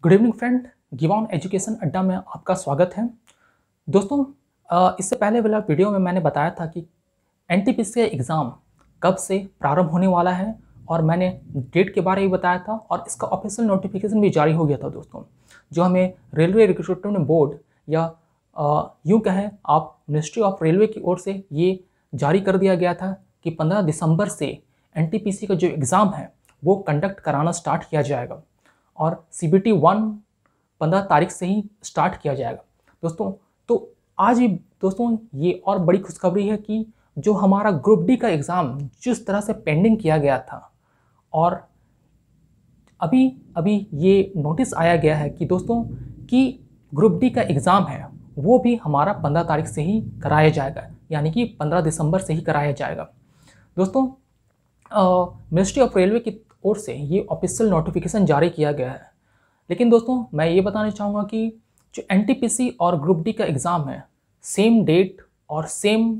Good evening friend, गिवन education Adda में आपका स्वागत है। दोस्तों, इससे पहले वाला वीडियो में मैंने बताया था कि एनटीपीसी का एग्ज़ाम कब से प्रारंभ होने वाला है और मैंने डेट के बारे में बताया था और इसका ऑफिशियल नोटिफिकेशन भी जारी हो गया था दोस्तों, जो हमें रेलवे रिक्रूटमेंट बोर्ड या यूँ कहें आप मिनिस्ट्री ऑफ रेलवे की ओर से ये जारी कर दिया गया था कि 15 दिसंबर से एनटीपीसी का जो एग्ज़ाम है वो कंडक्ट कराना स्टार्ट किया जाएगा और CBT 1 15 तारीख से ही स्टार्ट किया जाएगा दोस्तों। तो आज ही दोस्तों ये और बड़ी खुशखबरी है कि जो हमारा ग्रुप डी का एग्ज़ाम जिस तरह से पेंडिंग किया गया था और अभी ये नोटिस आया गया है कि दोस्तों कि ग्रुप डी का एग्ज़ाम है वो भी हमारा 15 तारीख से ही कराया जाएगा, यानी कि 15 दिसंबर से ही कराया जाएगा दोस्तों। मिनिस्ट्री ऑफ रेलवे की ओर से ये ऑफिशियल नोटिफिकेशन जारी किया गया है। लेकिन दोस्तों मैं ये बताना चाहूँगा कि जो एनटीपीसी और ग्रुप डी का एग्ज़ाम है सेम डेट और सेम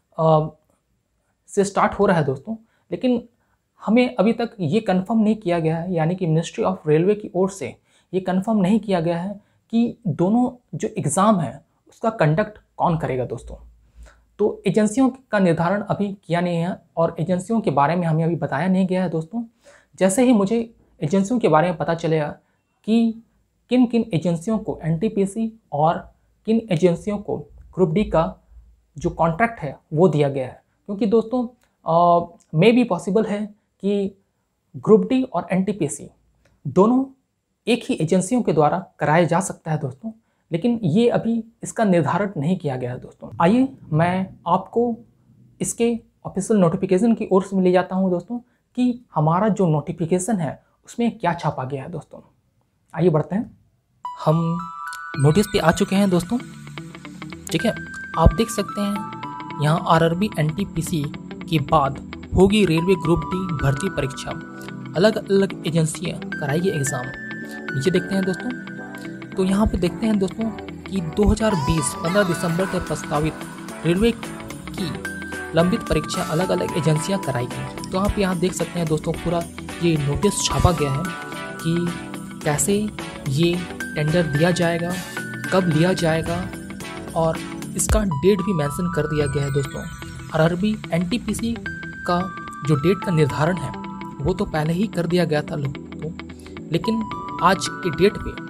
से स्टार्ट हो रहा है दोस्तों, लेकिन हमें अभी तक ये कंफर्म नहीं किया गया है, यानी कि मिनिस्ट्री ऑफ रेलवे की ओर से ये कंफर्म नहीं किया गया है कि दोनों जो एग्ज़ाम है उसका कंडक्ट कौन करेगा दोस्तों। तो एजेंसियों का निर्धारण अभी किया नहीं है और एजेंसियों के बारे में हमें अभी बताया नहीं गया है दोस्तों। जैसे ही मुझे एजेंसियों के बारे में पता चलेगा कि किन किन एजेंसियों को एनटीपीसी और किन एजेंसियों को ग्रुप डी का जो कॉन्ट्रैक्ट है वो दिया गया है, क्योंकि दोस्तों मे भी पॉसिबल है कि ग्रुप डी और एनटीपीसी दोनों एक ही एजेंसियों के द्वारा कराया जा सकता है दोस्तों, लेकिन ये अभी इसका निर्धारण नहीं किया गया है दोस्तों। आइए मैं आपको इसके ऑफिशियल नोटिफिकेशन की ओर से ले जाता हूँ दोस्तों कि हमारा जो नोटिफिकेशन है उसमें क्या छापा गया है दोस्तों। आइए बढ़ते हैं। हम नोटिस पे आ चुके हैं दोस्तों, ठीक है। आप देख सकते हैं यहाँ आरआरबी एनटीपीसी के बाद होगी रेलवे ग्रुप डी भर्ती परीक्षा, अलग अलग एजेंसियाँ कराएगी एग्ज़ाम। नीचे देखते हैं दोस्तों, तो यहाँ पे देखते हैं दोस्तों कि 2020 15 दिसंबर तक प्रस्तावित रेलवे की लंबित परीक्षा अलग अलग एजेंसियां कराएगी। तो आप यहाँ देख सकते हैं दोस्तों पूरा ये नोटिस छापा गया है कि कैसे ये टेंडर दिया जाएगा, कब लिया जाएगा और इसका डेट भी मेंशन कर दिया गया है दोस्तों। आरआरबी एनटीपीसी का जो डेट का निर्धारण है वो तो पहले ही कर दिया गया था लोगों को, लेकिन आज के डेट पे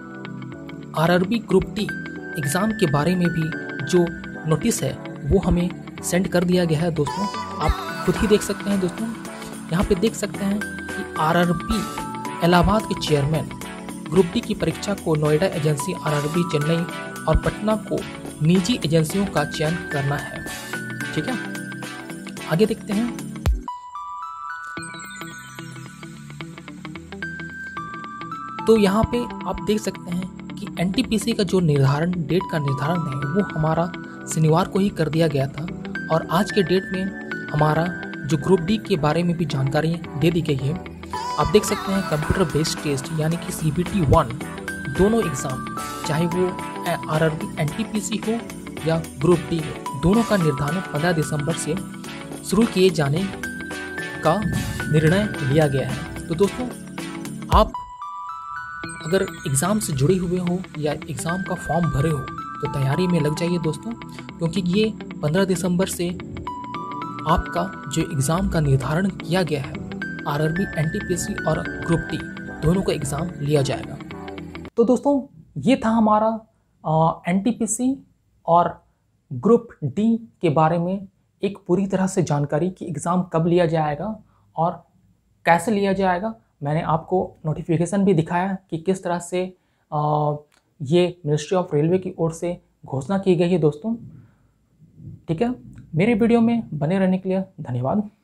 आरआरबी ग्रुप डी एग्ज़ाम के बारे में भी जो नोटिस है वो हमें सेंड कर दिया गया है दोस्तों। आप खुद ही देख सकते हैं दोस्तों, यहाँ पे देख सकते हैं कि आरआरबी इलाहाबाद के चेयरमैन ग्रुप डी की परीक्षा को नोएडा एजेंसी, आरआरबी चेन्नई और पटना को निजी एजेंसियों का चयन करना है, ठीक है। आगे देखते हैं। तो यहाँ पे आप देख सकते हैं कि एनटीपीसी का जो निर्धारण डेट का निर्धारण है वो हमारा शनिवार को ही कर दिया गया था और आज के डेट में हमारा जो ग्रुप डी के बारे में भी जानकारी दे दी गई है। आप देख सकते हैं कंप्यूटर बेस्ड टेस्ट यानी कि CBT 1 दोनों एग्ज़ाम, चाहे वो आरआरबी एनटीपीसी हो या ग्रुप डी हो, दोनों का निर्धारण 15 दिसंबर से शुरू किए जाने का निर्णय लिया गया है। तो दोस्तों आप अगर एग्ज़ाम से जुड़े हुए हो या एग्ज़ाम का फॉर्म भरे हो तो तैयारी में लग जाइए दोस्तों, क्योंकि ये 15 दिसंबर से आपका जो एग्ज़ाम का निर्धारण किया गया है आरआरबी एनटीपीसी और ग्रुप डी दोनों का एग्ज़ाम लिया जाएगा। तो दोस्तों ये था हमारा एनटीपीसी और ग्रुप डी के बारे में एक पूरी तरह से जानकारी कि एग्ज़ाम कब लिया जाएगा और कैसे लिया जाएगा। मैंने आपको नोटिफिकेशन भी दिखाया कि किस तरह से ये मिनिस्ट्री ऑफ रेलवे की ओर से घोषणा की गई है दोस्तों, ठीक है। मेरे वीडियो में बने रहने के लिए धन्यवाद।